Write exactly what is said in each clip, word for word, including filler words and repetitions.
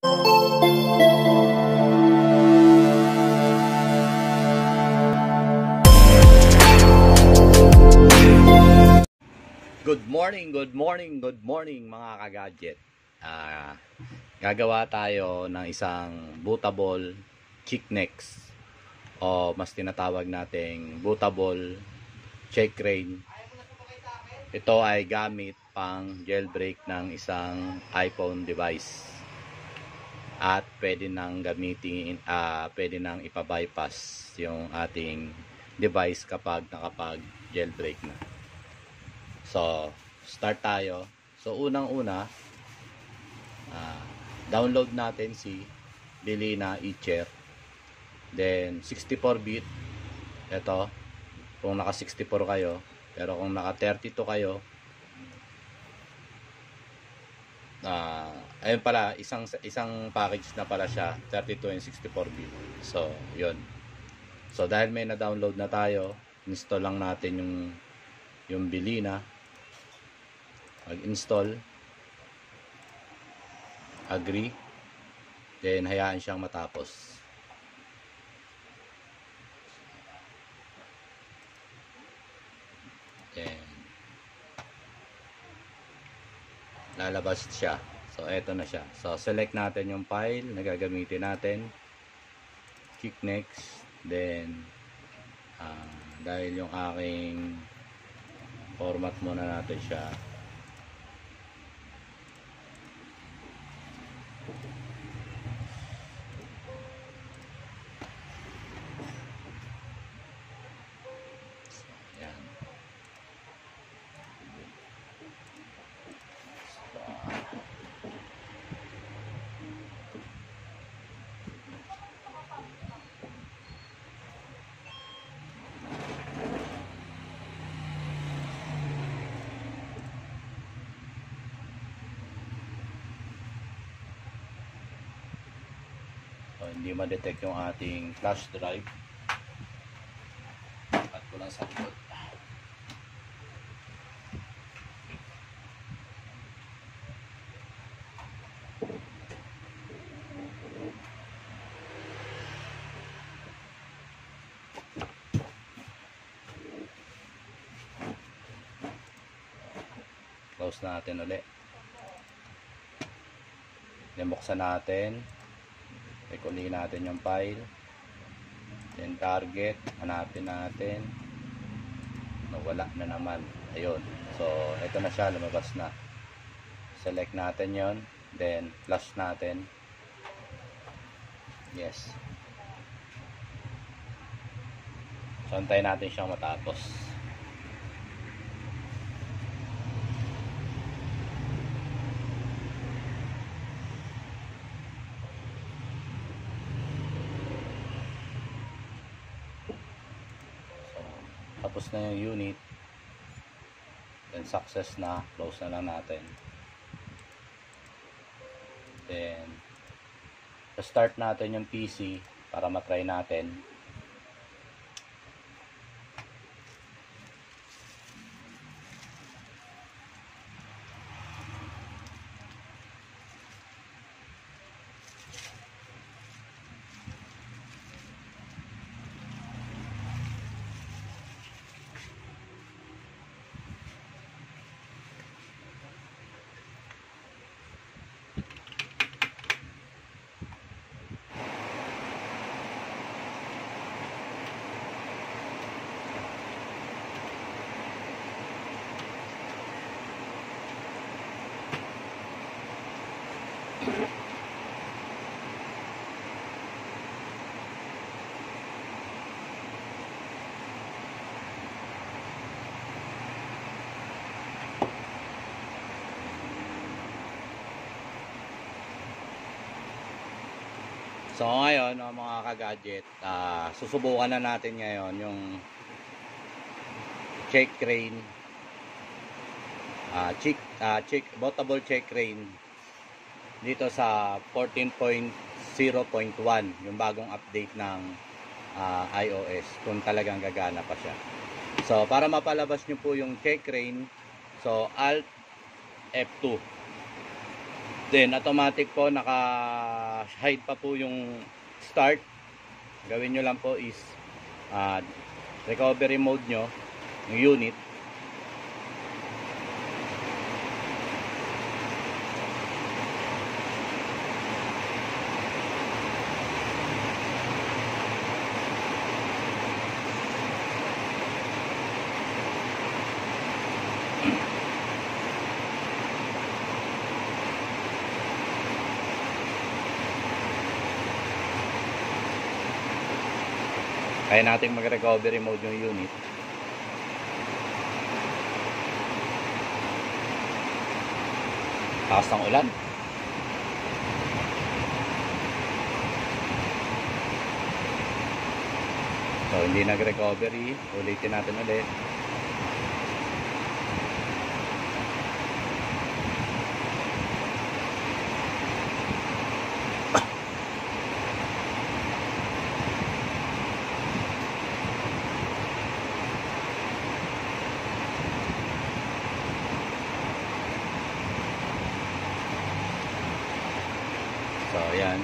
Good morning, good morning, good morning mga ka-gadget. Uh, gagawa tayo ng isang bootable chick necks o mas tinatawag nating bootable check crane. Ito ay gamit pang jailbreak ng isang iPhone device. At pwede nang gamitin, uh, pwede nang ipa-bypass yung ating device kapag nakapag jailbreak na. So, start tayo. So, unang-una, uh, download natin si Delina Etcher. Then, sixty-four bit. Ito, kung naka sixty-four kayo. Pero kung naka thirty-two kayo, uh, ayun pala, isang, isang package na pala siya, thirty-two and sixty-four bit. So, yun. So, dahil may na-download na tayo, install lang natin yung, yung Delina. Mag-install, agree, then hayaan siyang matapos. Then lalabas siya. So eto na siya. So select natin yung file na gagamitin natin, chick necks. Then uh, dahil yung aking format muna natin siya. So, hindi ma-detect yung ating flash drive. At ko lang sa likod. Close natin ulit. Then buksan natin. Ikulihin natin yung file. Then target, hanapin natin. Nawala na naman. Ayun. So, ito na siya, lumabas na. Select natin yon, then flash natin. Yes. So, antayin natin siyang matapos. Tapos na yung unit, then success na, close na lang natin. Then start natin yung P C para matry natin. So ngayon, no, mga ka-gadget, uh, susubukan na natin ngayon yung check crane, uh, check, uh, check, bootable check crane dito sa fourteen point zero point one, yung bagong update ng uh, iOS, kung talagang gagana pa siya. So para mapalabas nyo po yung check crane, so Alt F two. Then automatic po, naka-hide pa po yung start. Gawin nyo lang po is uh, recovery mode nyo yung unit. Kaya natin mag-recovery mode yung unit. Taas ng ulan. So, hindi nag-recovery. Ulitin natin ulit. So, ayan.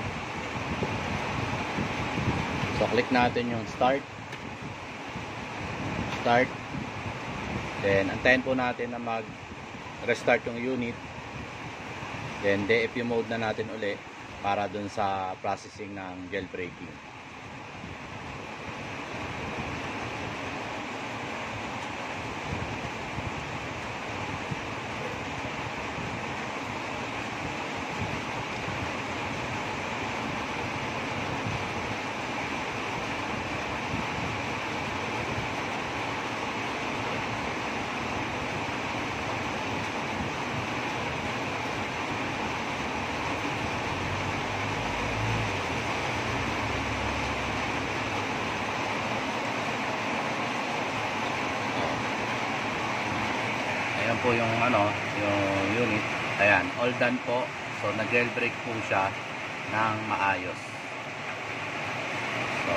So, click natin yung start. Start. Then, antayin po natin na mag-restart yung unit. Then, D F U mode na natin uli para dun sa processing ng jailbreaking. Ayan po yung ano, yung unit. Ayan, all done po. So, nag-jailbreak po siya ng maayos. So,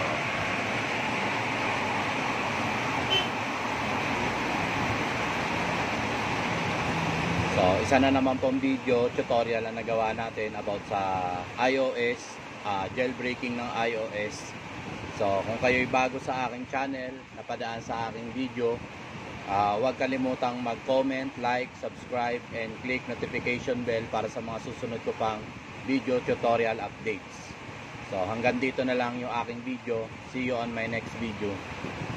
so isa na naman pong video tutorial na nagawa natin about sa iOS, uh, jailbreaking ng iOS. So, kung kayo'y bago sa aking channel, napadaan sa aking video, Uh, huwag kalimutang mag-comment, like, subscribe, and click notification bell para sa mga susunod ko pang video tutorial updates. So hanggang dito na lang yung aking video. See you on my next video.